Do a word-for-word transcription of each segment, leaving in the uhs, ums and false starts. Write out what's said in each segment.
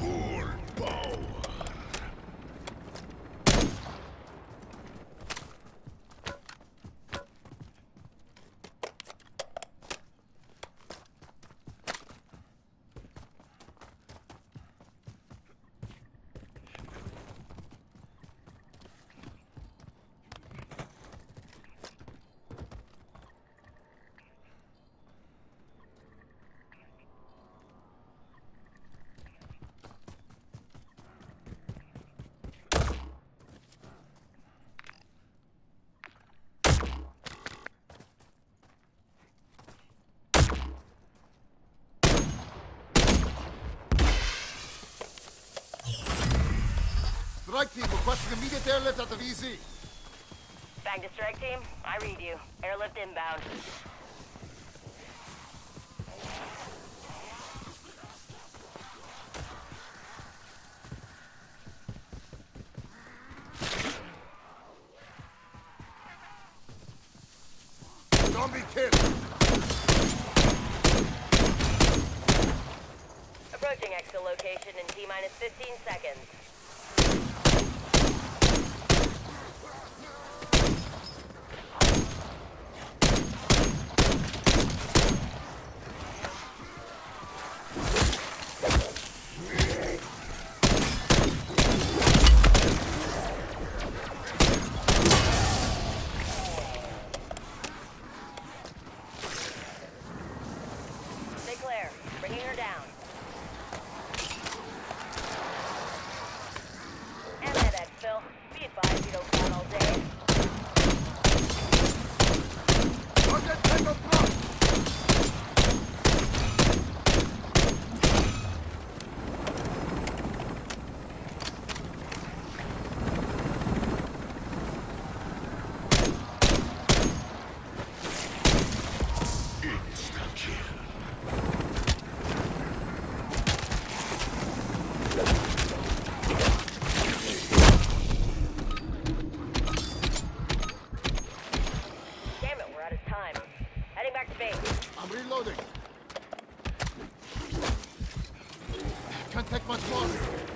Full power. Strike team requesting immediate airlift at the V C. Back to strike team. I read you. Airlift inbound. Zombie kill. Approaching exfil location in T minus fifteen seconds. Stay clear. Bringing her down. And that exfil. Be advised you don't count all day. Target tango drop. Damn it, we're out of time. Heading back to base. I'm reloading. Can't take much more.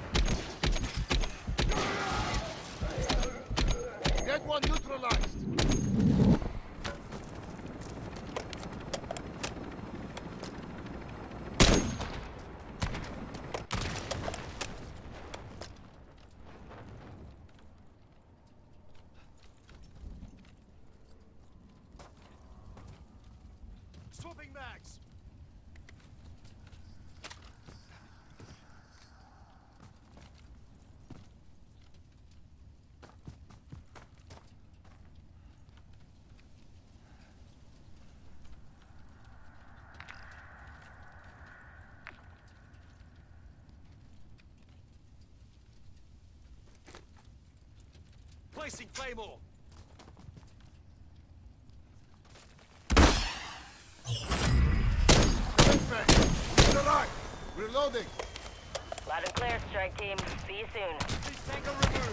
Get one neutralized. Swapping mags. Placing Claymore. He's alive. Reloading. Loud and clear, strike team. See you soon. Please tango removed.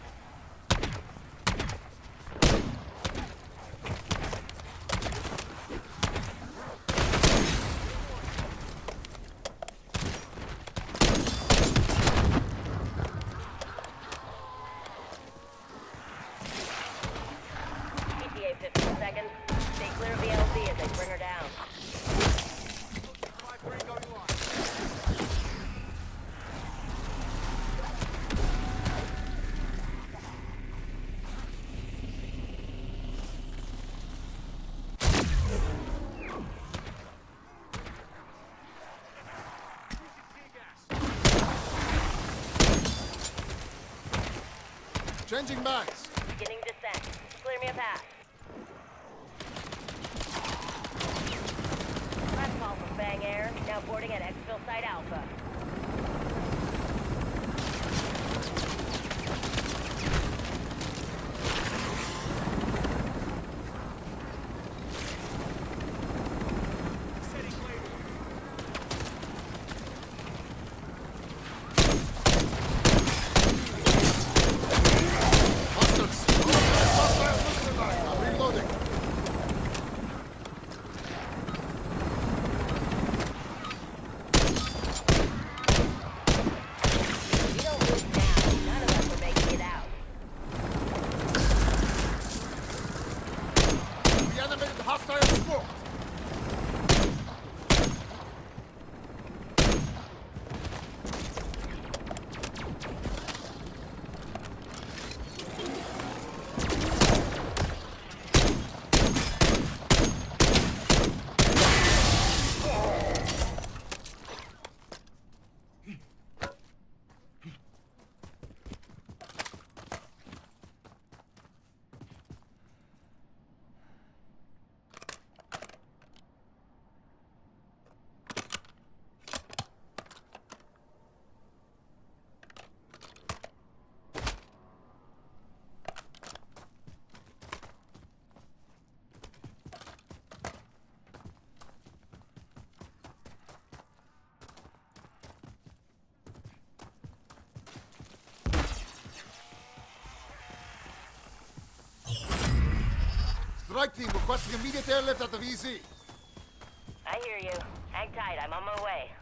E T A fifteen seconds. Stay clear of the L Z as they bring her down. Changing mags. Beginning descent. Clear me a path. Last call from Bang Air. Now boarding at exfil Site Alpha. Strike team requesting immediate airlift at the V Z. I hear you. Hang tight, I'm on my way.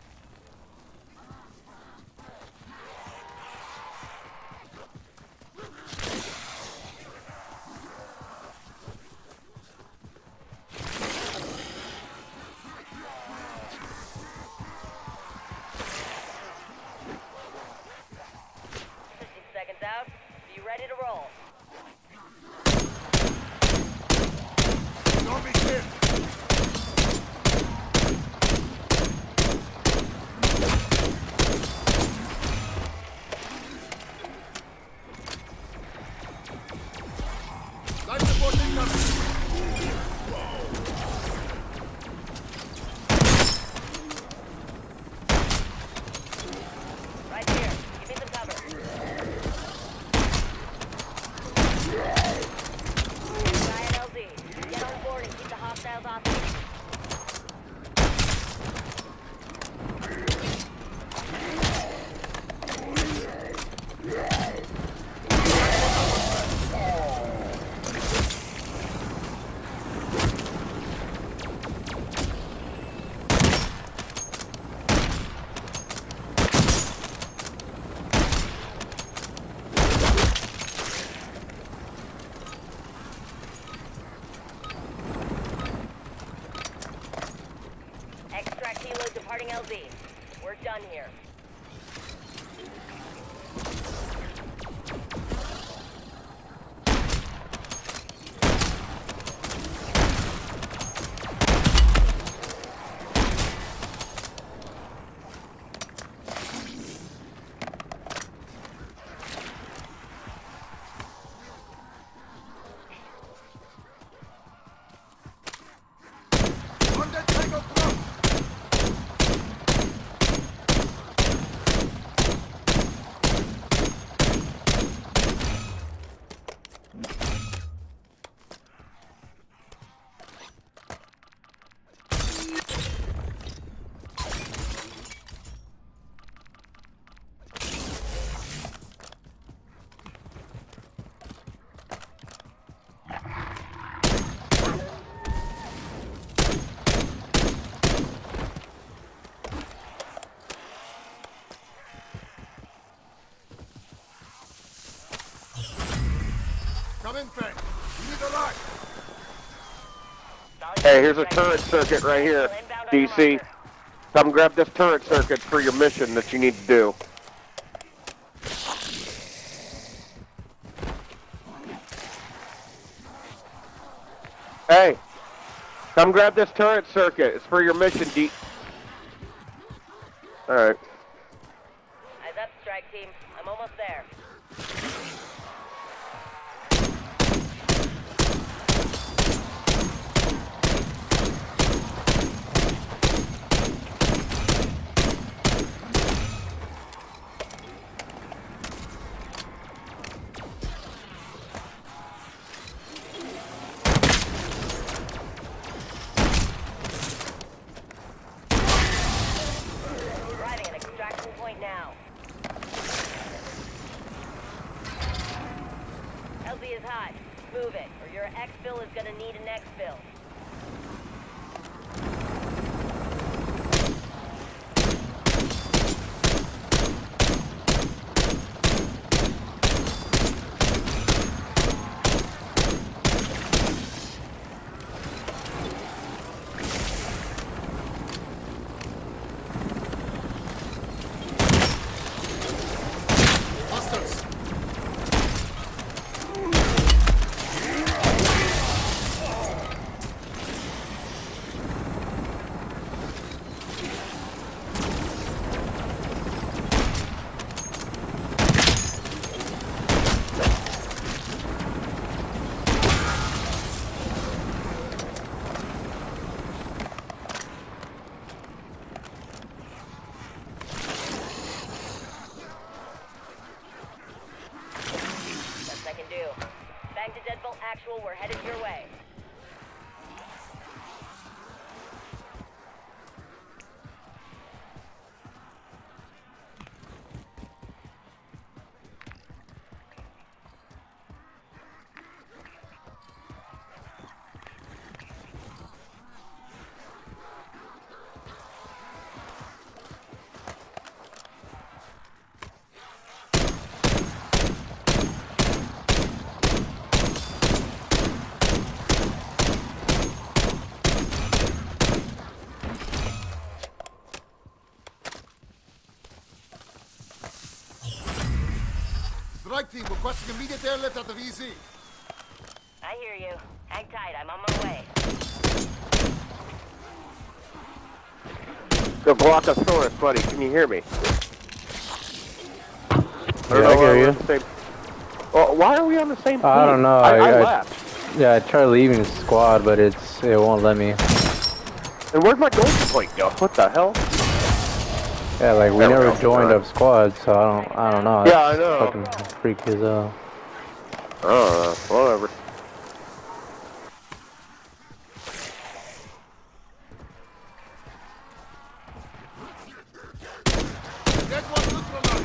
fifteen seconds out. Be ready to roll. Don't be clear. Life support incoming. Right here. Give me some cover. Guy at L Z. Get on board and keep the hostiles hostage. Extract helo departing L Z. We're done here. On the tango front. Come in, Frank. We need a light. Hey, here's a turret circuit right here, D C. Come grab this turret circuit for your mission that you need to do. Hey, come grab this turret circuit. It's for your mission, D. Alright. Eyes up, strike team. I'm almost there. Arriving at extraction point now. L Z is hot. Move it, or your exfil is gonna need an exfil. Hostiles. Best I can do. Bang to Deadbolt Actual, we're headed your way. Strike team requesting immediate airlift at the V Z. I hear you. Hang tight, I'm on my way. The Glockosaurus, buddy, can you hear me? I don't Yeah, know I why hear we're you. on the same. Well, why are we on the same team? I don't know. I, I, I- I- left. Yeah, I tried leaving the squad, but it's it won't let me. And where'd my gold point go? What the hell? Yeah, like we There we never go. joined Alright. up squads, so I don't I don't know. Yeah, I It's know. Fucking freaky as hell. Oh, whatever. Get one neutralized.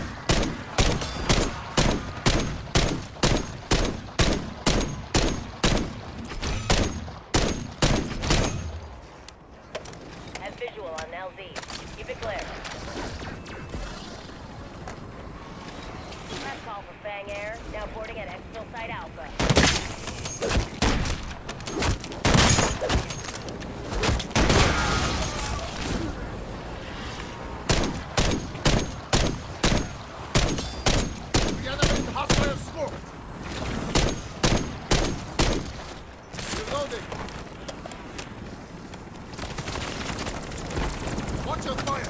Have visual on L Z. Keep it clear. Last call for Fang Air. Now boarding at Exfil Site Alpha. We animate hostile smoke. Reloading. Watch your fire.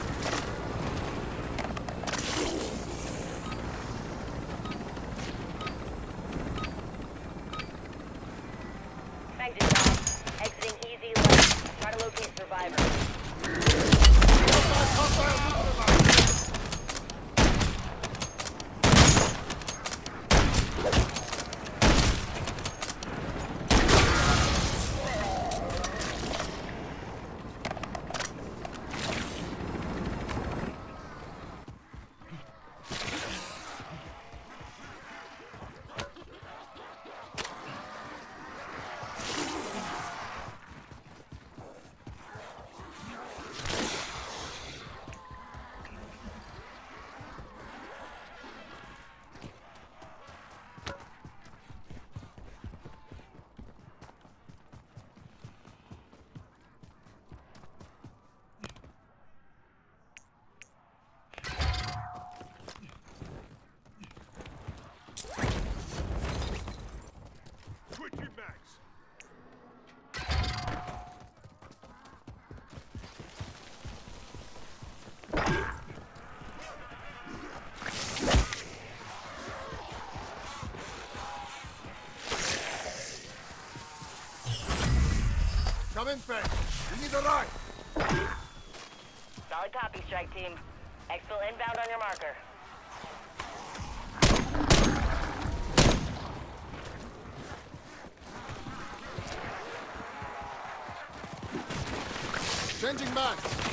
Fang to top. Exiting easy left. Try to locate survivors. Hostile, hostile neutralized. Switching max. Come in, Fang. We need a ride. Solid copy, strike team. Exfil inbound on your marker. Changing back.